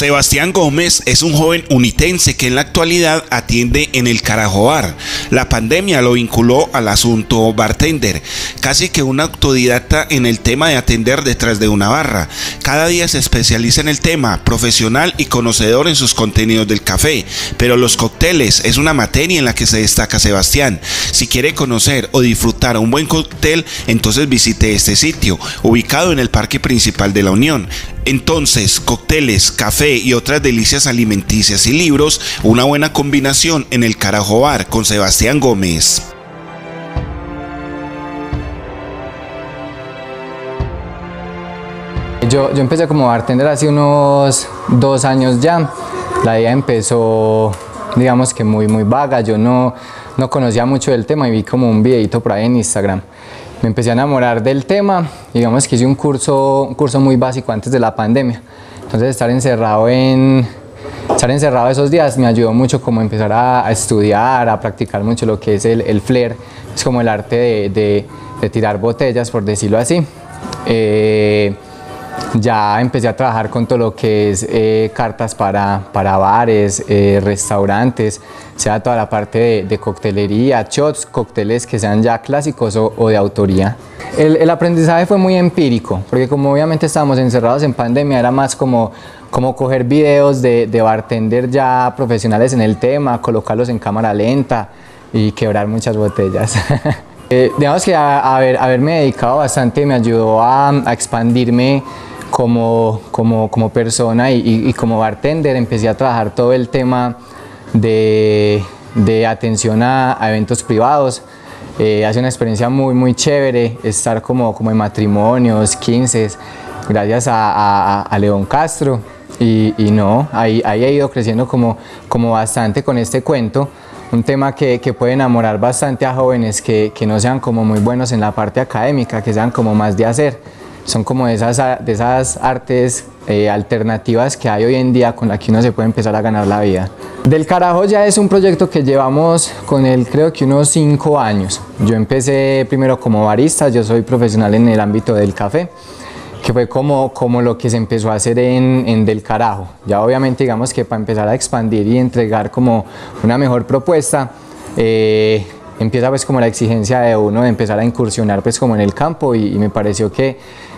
Sebastián Gómez es un joven unitense que en la actualidad atiende en el Carajo Bar. La pandemia lo vinculó al asunto bartender, casi que un autodidacta en el tema de atender detrás de una barra. Cada día se especializa en el tema, profesional y conocedor en sus contenidos del café, pero los cócteles es una materia en la que se destaca Sebastián. Si quiere conocer o disfrutar un buen cóctel, entonces visite este sitio, ubicado en el Parque Principal de la Unión. Entonces, cócteles, café y otras delicias alimenticias y libros, una buena combinación en el Carajo Bar con Sebastián Gómez. Yo empecé como bartender hace unos 2 años ya. La idea empezó, digamos que muy vaga. Yo no conocía mucho del tema y vi como un videito por ahí en Instagram. Me empecé a enamorar del tema, digamos que hice un curso muy básico antes de la pandemia. Entonces estar encerrado esos días me ayudó mucho como empezar a estudiar, a practicar mucho lo que es el flair, es como el arte de tirar botellas, por decirlo así. Ya empecé a trabajar con todo lo que es cartas para bares, restaurantes, sea toda la parte de coctelería, shots, cócteles que sean ya clásicos o de autoría. El aprendizaje fue muy empírico, porque como obviamente estábamos encerrados en pandemia, era más como coger videos de bartender ya profesionales en el tema, colocarlos en cámara lenta y quebrar muchas botellas. Digamos que haberme dedicado bastante me ayudó a expandirme como persona y como bartender. Empecé a trabajar todo el tema de atención a eventos privados. Ha sido una experiencia muy chévere estar como en matrimonios, 15, gracias a León Castro. Y no, ahí he ido creciendo como bastante con este cuento. Un tema que puede enamorar bastante a jóvenes que no sean como muy buenos en la parte académica, que sean como más de hacer. Son como de esas artes alternativas que hay hoy en día con las que uno se puede empezar a ganar la vida. Del Carajo ya es un proyecto que llevamos con él creo que unos 5 años. Yo empecé primero como barista, yo soy profesional en el ámbito del café, que fue como lo que se empezó a hacer en Del Carajo. Ya obviamente digamos que para empezar a expandir y entregar como una mejor propuesta, empieza pues como la exigencia de uno de empezar a incursionar pues como en el campo y me pareció que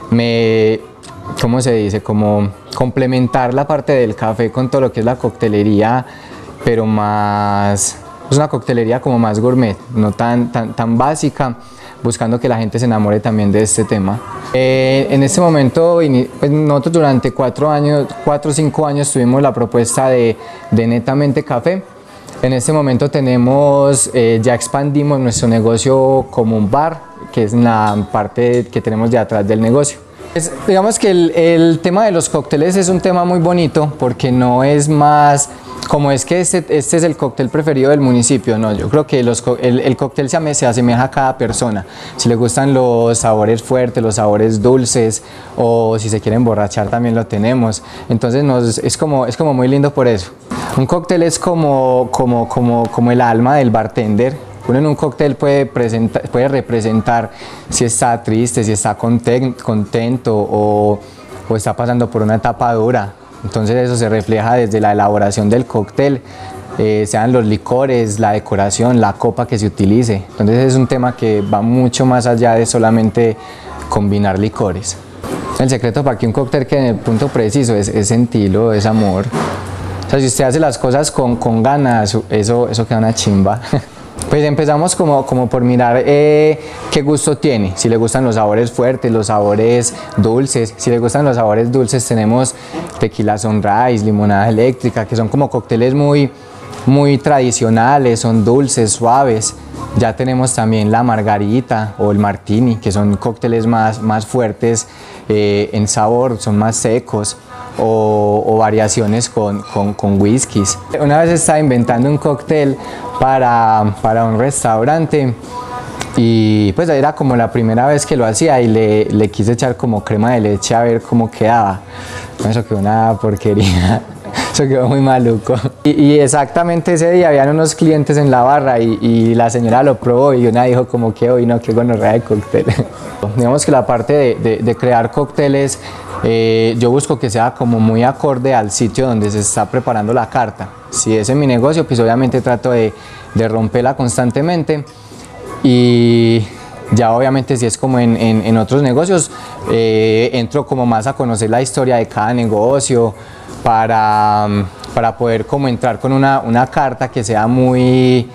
¿cómo se dice? Como complementar la parte del café con todo lo que es la coctelería, pero más, es una coctelería como más gourmet, no tan básica, buscando que la gente se enamore también de este tema. En este momento, pues nosotros durante 4 o 5 años tuvimos la propuesta de netamente café. En este momento ya expandimos nuestro negocio como un bar, que es en la parte que tenemos de atrás del negocio. Digamos que el tema de los cócteles es un tema muy bonito porque no es más como es que este es el cóctel preferido del municipio. No, yo creo que el cóctel se asemeja a cada persona. Si le gustan los sabores fuertes, los sabores dulces, o si se quiere emborrachar también lo tenemos. Entonces es como muy lindo por eso. Un cóctel es como el alma del bartender. Uno en un cóctel puede representar si está triste, si está contento o está pasando por una etapa dura. Entonces eso se refleja desde la elaboración del cóctel, sean los licores, la decoración, la copa que se utilice. Entonces es un tema que va mucho más allá de solamente combinar licores. El secreto para que un cóctel quede en el punto preciso es sentirlo, es amor. O sea, si usted hace las cosas con ganas, eso queda una chimba. Pues empezamos como por mirar qué gusto tiene, si le gustan los sabores fuertes, los sabores dulces. Si le gustan los sabores dulces tenemos tequila sunrise, limonada eléctrica, que son como cócteles muy tradicionales, son dulces, suaves. Ya tenemos también la margarita o el martini, que son cócteles más fuertes en sabor, son más secos. O variaciones con whiskies. Una vez estaba inventando un cóctel para un restaurante y pues era como la primera vez que lo hacía y le quise echar como crema de leche a ver cómo quedaba. Eso quedó una porquería. Eso quedó muy maluco. Y exactamente ese día habían unos clientes en la barra y la señora lo probó y una dijo como que hoy no, qué gonorrea de cóctel. Digamos que la parte de crear cócteles, yo busco que sea como muy acorde al sitio donde se está preparando la carta. Si es en mi negocio, pues obviamente trato de romperla constantemente, y ya obviamente si es como en otros negocios, entro como más a conocer la historia de cada negocio para poder como entrar con una carta que sea muy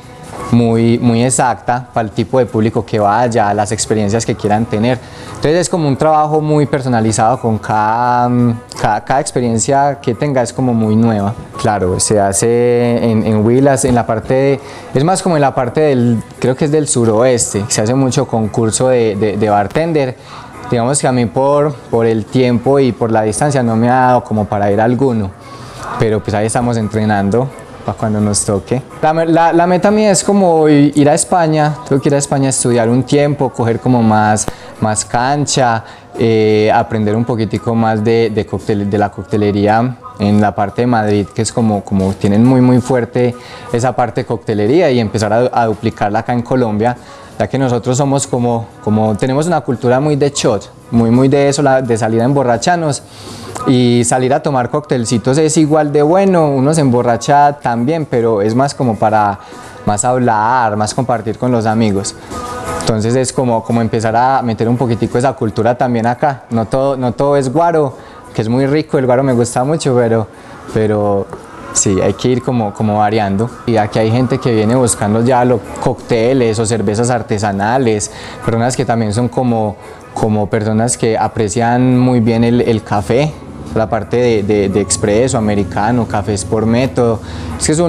exacta para el tipo de público que vaya, las experiencias que quieran tener. Entonces es como un trabajo muy personalizado con cada experiencia que tenga, es como muy nueva. Claro, se hace en Huilas, en la parte es más como en la parte creo que es del suroeste, se hace mucho concurso de bartender. Digamos que a mí por el tiempo y por la distancia no me ha dado como para ir a alguno, pero pues ahí estamos entrenando para cuando nos toque. La meta mía es como ir a España, tengo que ir a España a estudiar un tiempo, coger como más cancha, aprender un poquitico más de la coctelería en la parte de Madrid, que es como tienen muy fuerte esa parte de coctelería, y empezar a duplicarla acá en Colombia, ya que nosotros somos como tenemos una cultura muy de shot, muy de eso, de salir a emborracharnos, y salir a tomar coctelcitos es igual de bueno, uno se emborracha también, pero es más como para más hablar, más compartir con los amigos. Entonces es como empezar a meter un poquitico esa cultura también acá. No todo es guaro, que es muy rico, el guaro me gusta mucho, pero sí, hay que ir como variando. Y aquí hay gente que viene buscando ya los cócteles o cervezas artesanales, personas que también son como personas que aprecian muy bien el café, la parte de expreso, americano, cafés por método. Es que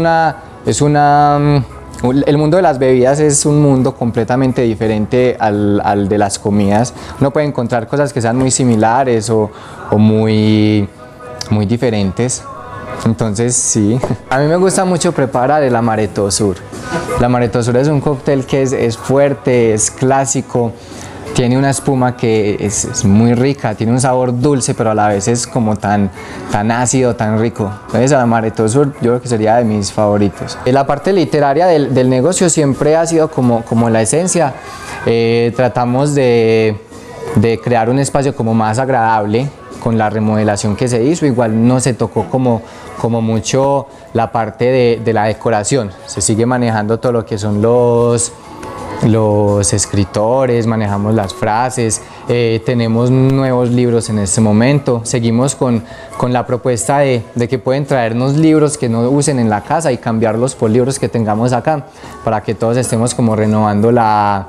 el mundo de las bebidas es un mundo completamente diferente al de las comidas. Uno puede encontrar cosas que sean muy similares o muy diferentes. Entonces sí, a mí me gusta mucho preparar el Amaretto Sur. El Amaretto Sur es un cóctel que es fuerte, es clásico, tiene una espuma que es muy rica, tiene un sabor dulce, pero a la vez es como tan ácido, tan rico. Entonces el Amaretto Sur yo creo que sería de mis favoritos. La parte literaria del negocio siempre ha sido como la esencia. Tratamos de crear un espacio como más agradable con la remodelación que se hizo. Igual no se tocó como mucho la parte de la decoración, se sigue manejando todo lo que son los escritores, manejamos las frases, tenemos nuevos libros en este momento, seguimos con la propuesta de que pueden traernos libros que no usen en la casa y cambiarlos por libros que tengamos acá, para que todos estemos como renovando la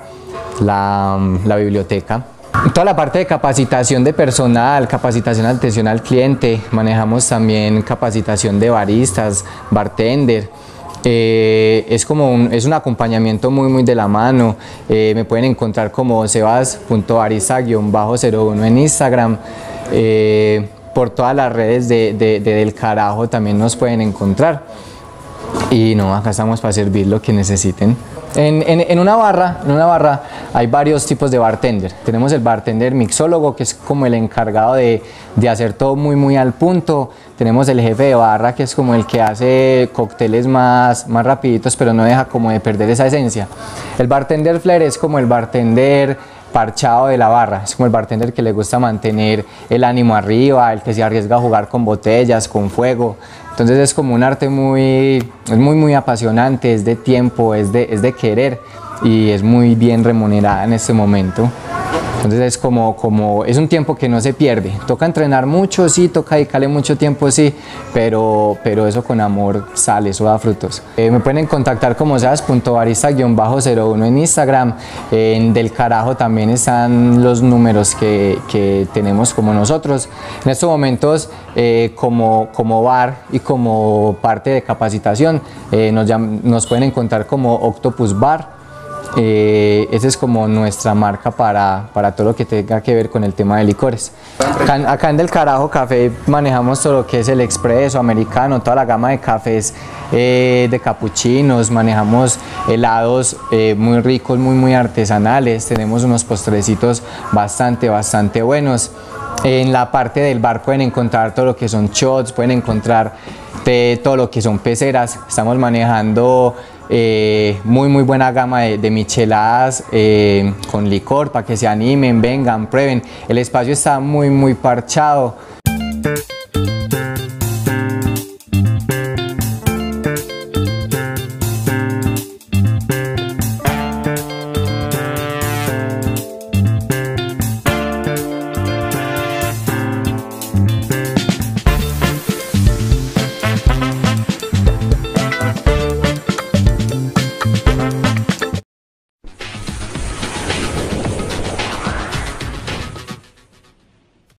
biblioteca. Toda la parte de capacitación de personal, capacitación de atención al cliente, manejamos también capacitación de baristas, bartender. Es un acompañamiento muy de la mano. Me pueden encontrar como sebas.barista_01 en Instagram. Por todas las redes del Carajo también nos pueden encontrar. Y no, acá estamos para servir lo que necesiten. En una barra hay varios tipos de bartender. Tenemos el bartender mixólogo, que es como el encargado de hacer todo muy al punto. Tenemos el jefe de barra, que es como el que hace cócteles más rapiditos, pero no deja como de perder esa esencia. El bartender flair es como el bartender parchado de la barra, es como el bartender que le gusta mantener el ánimo arriba, el que se arriesga a jugar con botellas, con fuego. Entonces es como un arte muy apasionante, es de tiempo, es de querer, y es muy bien remunerada en este momento. Entonces es es un tiempo que no se pierde. Toca entrenar mucho, sí, toca dedicarle mucho tiempo, sí, pero eso con amor sale, eso da frutos. Me pueden contactar como sebas.barista_01 en Instagram. En Del Carajo también están los números que tenemos como nosotros. En estos momentos, como bar y como parte de capacitación, nos pueden encontrar como Octopus Bar. Esa es como nuestra marca para todo lo que tenga que ver con el tema de licores. Acá en Del Carajo Café manejamos todo lo que es el expreso, americano, toda la gama de cafés, de capuchinos, manejamos helados muy ricos, muy artesanales, tenemos unos postrecitos bastante buenos. En la parte del bar pueden encontrar todo lo que son shots, pueden encontrar todo lo que son peceras. Estamos manejando muy buena gama de micheladas con licor para que se animen, vengan, prueben. El espacio está muy parchado.